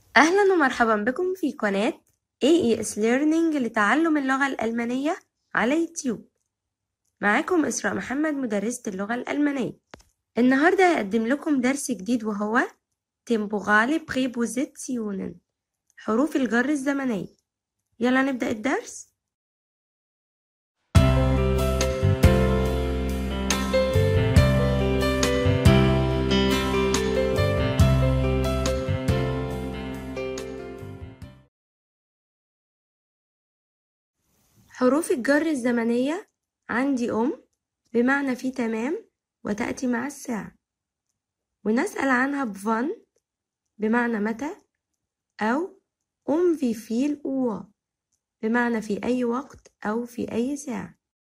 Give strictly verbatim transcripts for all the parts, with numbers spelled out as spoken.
أهلا ومرحبا بكم في قناة إيه إي إس Learning لتعلم اللغة الألمانية على يوتيوب. معاكم إسراء محمد مدرسة اللغة الألمانية. النهاردة هقدم لكم درس جديد وهو Temporale Präpositionen، حروف الجر الزمنية. يلا نبدأ الدرس. حروف الجر الزمنية عندي أم بمعنى في تمام وتأتي مع الساعة، ونسأل عنها بفان بمعنى متى، أو أم في فيل أوا بمعنى في أي وقت أو في أي ساعة.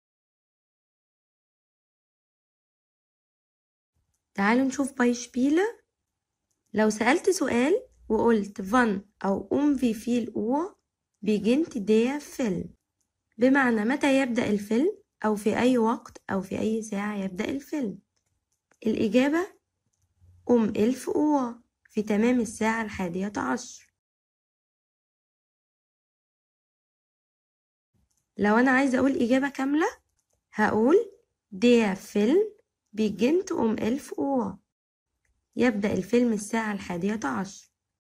تعالوا نشوف بايشبيله. لو سألت سؤال وقلت فان أو أم في فيل أوا beginnt der Film بمعنى متى يبدأ الفيلم أو في أي وقت أو في أي ساعة يبدأ الفيلم. الإجابة أم إلف أوا في تمام الساعة الحادية عشر. لو أنا عايزة أقول إجابة كاملة هقول der Film beginnt um elf Uhr، يبدأ الفيلم الساعة الحادية عشر،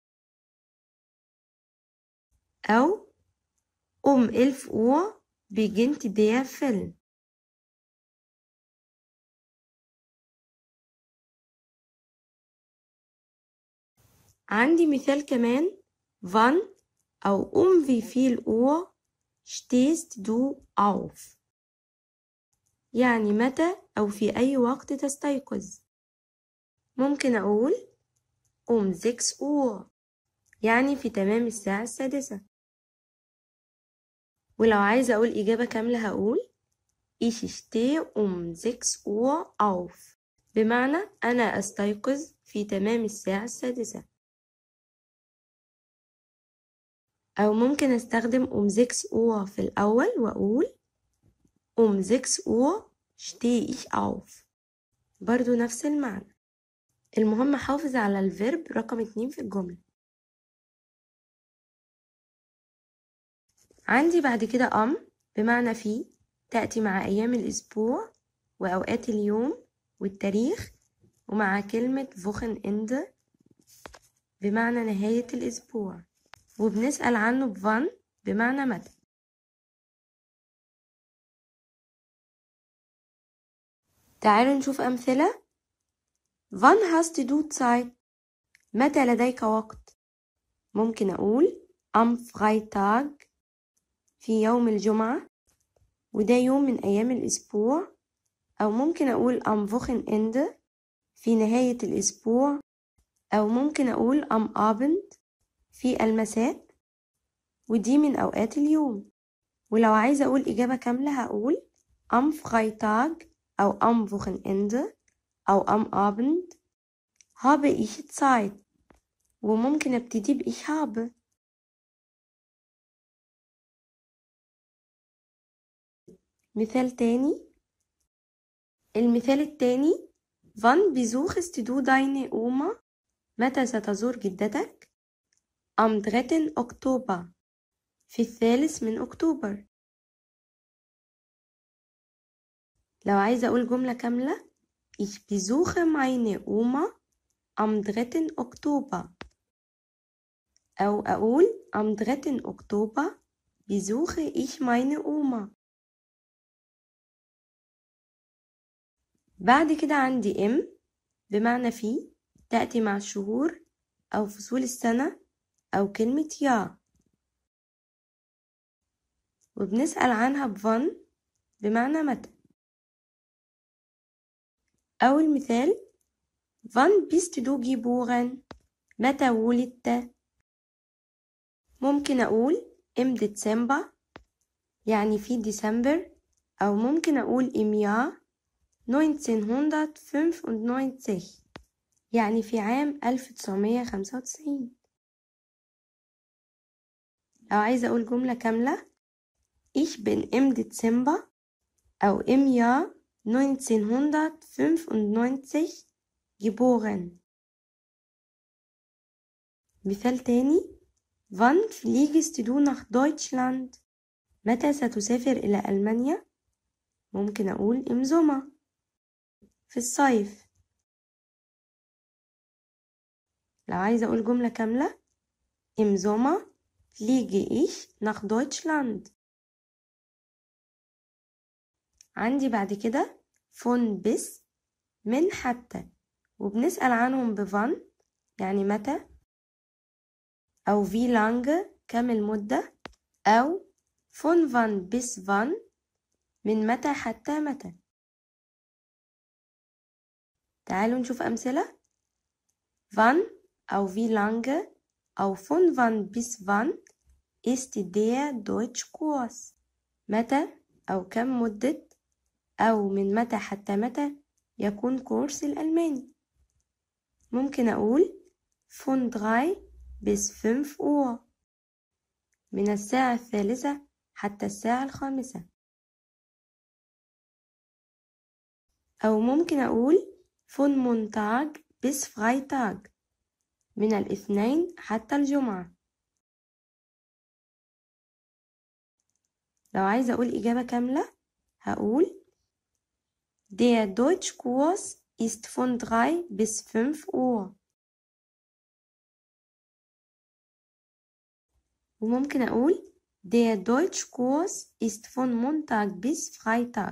أو um elf Uhr beginnt der Film. عندي مثال كمان، wann أو um wie viel Uhr stehst du auf، يعني متى أو في أي وقت تستيقظ. ممكن أقول um sechs Uhr، يعني في تمام الساعة السادسة. ولو عايزة أقول إجابة كاملة هقول ich stehe um sechs Uhr auf، بمعنى أنا أستيقظ في تمام الساعة السادسة. أو ممكن أستخدم um sechs Uhr في الأول وأقول um sechs Uhr stehe ich auf، برضو نفس المعنى. المهم حافظ على الفيرب رقم اتنين في الجملة. عندي بعد كده أم بمعنى في، تأتي مع أيام الأسبوع وأوقات اليوم والتاريخ، ومع كلمة Wochenende بمعنى نهاية الأسبوع، وبنسأل عنه بفان بمعنى متى. تعالوا نشوف أمثلة. Wann hast du Zeit؟ متى لديك وقت؟ ممكن أقول am Freitag في يوم الجمعة، وده يوم من أيام الأسبوع. أو ممكن أقول am Wochenende في نهاية الأسبوع. أو ممكن أقول am Abend في المساء، ودي من أوقات اليوم. ولو عايزة أقول إجابة كاملة هقول am Freitag أو am Wochenende أو am Abend habe ich Zeit، وممكن أبتدي ب ich habe. مثال تاني، المثال التاني wann besuchst du deine Oma؟ متى ستزور جدتك؟ am dritten Oktober في الثالث من أكتوبر. لو عايزة أقول جملة كاملة ich besuche meine Oma am dritten Oktober، أو أقول am dritten Oktober besuche ich meine Oma. بعد كده عندي ام بمعنى في، تأتي مع الشهور أو فصول السنة أو كلمة يا، وبنسأل عنها بفان بمعنى متى. أول مثال wann bist du geboren؟ متى ولدت؟ ممكن أقول im Dezember يعني في ديسمبر، أو ممكن أقول im Jahr neunzehnhundertfünfundneunzig يعني في عام ألف تسعمية خمسة وتسعين. لو عايزة أقول جملة كاملة ich bin im Dezember أو im Jahr neunzehnhundertfünfundneunzig geboren. مثال تاني. Wann fliegst du nach Deutschland؟ متى ستسافر إلى ألمانيا؟ ممكن أقول im Sommer، في الصيف. لو عايزة أقول جملة كاملة، im Sommer fliege ich nach Deutschland. عندي بعد كده von bis، من حتى، وبنسأل عنهم بفان يعني متى، أو wie lange كم المدة، أو von wann bis wann من متى حتى متى. تعالوا نشوف أمثلة. wann أو wie lange أو von wann bis wann ist der Deutschkurs؟ متى أو كم مدة أو من متى حتى متى يكون كورس الألماني؟ ممكن أقول von drei bis fünf Uhr، من الساعة الثالثة حتى الساعة الخامسة. أو ممكن أقول von Montag bis Freitag، من الاثنين حتى الجمعة. لو عايزة أقول إجابة كاملة هقول Der Deutschkurs ist von drei bis fünf Uhr. وممكن أقول Der Deutschkurs ist von Montag bis Freitag.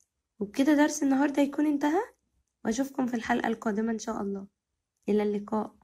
وبكده درس النهاردة يكون انتهى، وأشوفكم في الحلقة القادمة إن شاء الله. إلى اللقاء.